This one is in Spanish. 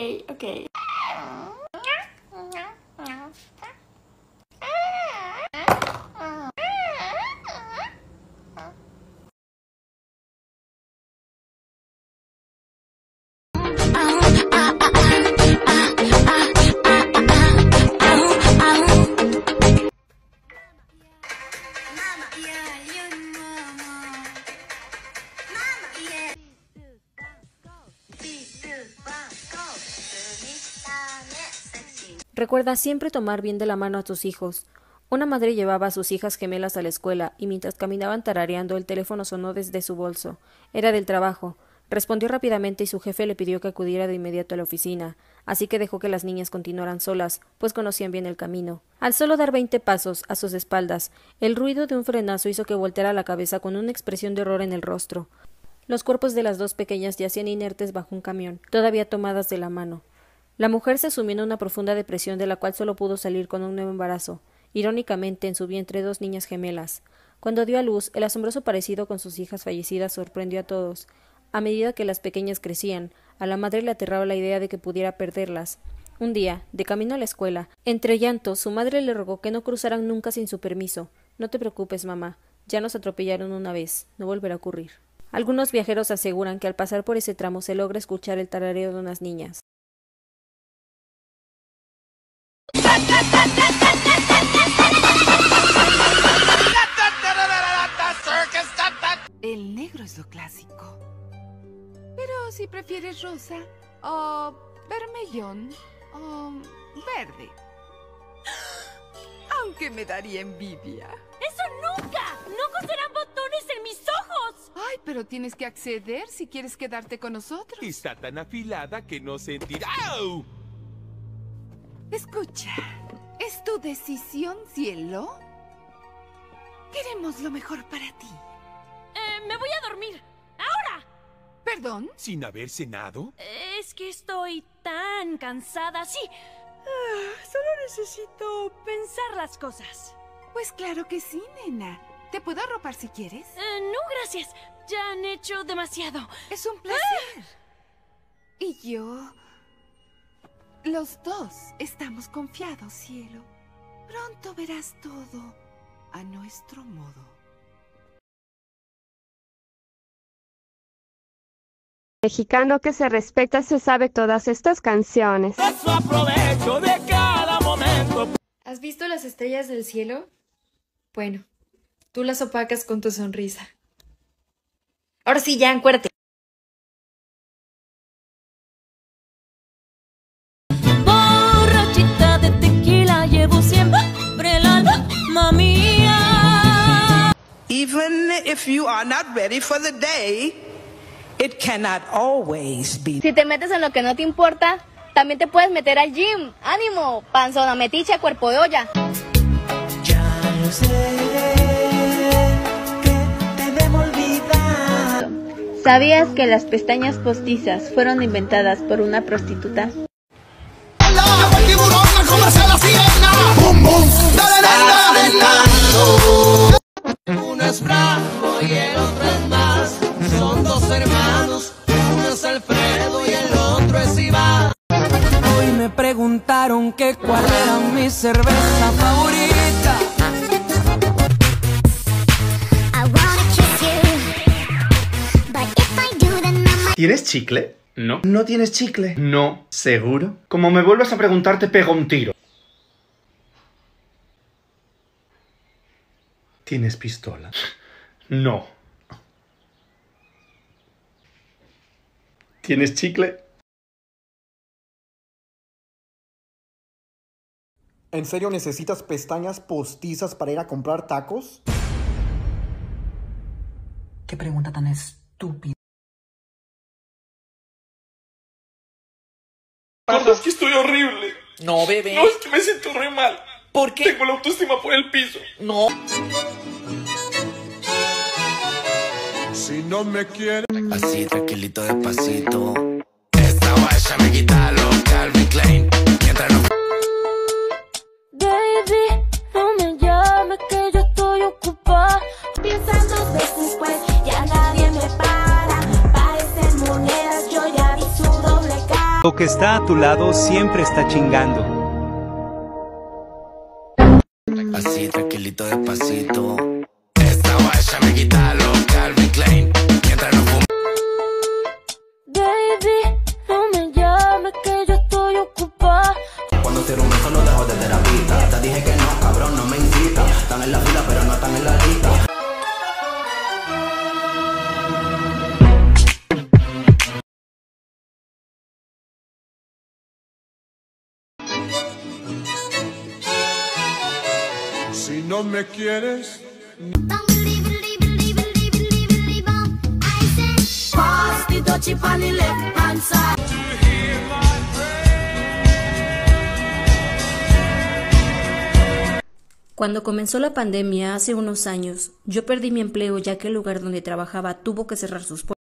ok. Recuerda siempre tomar bien de la mano a tus hijos. Una madre llevaba a sus hijas gemelas a la escuela y mientras caminaban tarareando el teléfono sonó desde su bolso. Era del trabajo. Respondió rápidamente y su jefe le pidió que acudiera de inmediato a la oficina, así que dejó que las niñas continuaran solas, pues conocían bien el camino. Al solo dar 20 pasos a sus espaldas, el ruido de un frenazo hizo que volteara la cabeza con una expresión de horror en el rostro. Los cuerpos de las dos pequeñas yacían inertes bajo un camión, todavía tomadas de la mano. La mujer se sumió en una profunda depresión de la cual solo pudo salir con un nuevo embarazo. Irónicamente, en su vientre 2 niñas gemelas. Cuando dio a luz, el asombroso parecido con sus hijas fallecidas sorprendió a todos. A medida que las pequeñas crecían, a la madre le aterraba la idea de que pudiera perderlas. Un día, de camino a la escuela, entre llantos, su madre le rogó que no cruzaran nunca sin su permiso. No te preocupes, mamá. Ya nos atropellaron una vez. No volverá a ocurrir. Algunos viajeros aseguran que al pasar por ese tramo se logra escuchar el tarareo de unas niñas. El negro es lo clásico. Pero si prefieres rosa, o vermellón, o verde. Aunque me daría envidia. ¡Eso nunca! ¡No coserán botones en mis ojos! Ay, pero tienes que acceder si quieres quedarte con nosotros. Está tan afilada que no sentirá. ¡Au! Escucha, ¿es tu decisión, cielo? Queremos lo mejor para ti. Me voy a dormir. ¡Ahora! ¿Perdón? ¿Sin haber cenado? Es que estoy tan cansada. Sí. Solo necesito pensar las cosas. Pues claro que sí, nena. ¿Te puedo arropar si quieres? No, gracias. Ya han hecho demasiado. Es un placer. Y yo... Los dos estamos confiados, cielo. Pronto verás todo a nuestro modo. Mexicano que se respeta se sabe todas estas canciones. Eso aprovecho de cada momento. ¿Has visto las estrellas del cielo? Bueno, tú las opacas con tu sonrisa. Ahora sí, ya, acuérdate. Borrachita de tequila llevo siempre el alma mía. Even if you are not ready for the day, it cannot always be. Si te metes en lo que no te importa, también te puedes meter al gym. ¡Ánimo! Panzona metiche, cuerpo de olla. Ya lo sé, que te debo olvidar. ¿Sabías que las pestañas postizas fueron inventadas por una prostituta? Uno es bravo y el otro es más. Son dos hermanos, uno es Alfredo y el otro es Iván. Hoy me preguntaron que cuál era mi cerveza favorita. ¿Tienes chicle? No. ¿No tienes chicle? No. ¿Seguro? Como me vuelvas a preguntar te pego un tiro. ¿Tienes pistola? No. ¿Tienes chicle? ¿En serio necesitas pestañas postizas para ir a comprar tacos? Qué pregunta tan estúpida. Es que estoy horrible. No, bebé. No, es que me siento re mal. ¿Por qué? Tengo la autoestima por el piso. No. Si no me quieres. Así, tranquilito, despacito. Esta guaya me quita los Calvin Klein. Mientras no... Baby, no me llames que yo estoy ocupada. Piensas 2 veces, pues ya nadie me para. Parecen monedas, yo ya vi su doble cara. lo que está a tu lado siempre está chingando. Así, tranquilito, despacito. Esta guacha me quita los Calvin Klein mientras no fumo. Baby, no me llames que yo estoy ocupada. Cuando te rumbo no dejo de terapista. Te dije que no, cabrón, no me incita. Están en la fila pero no están en la lista. Si no me quieres, Pass the dutchie on the left hand side. Cuando comenzó la pandemia hace unos años, yo perdí mi empleo ya que el lugar donde trabajaba tuvo que cerrar sus puertas.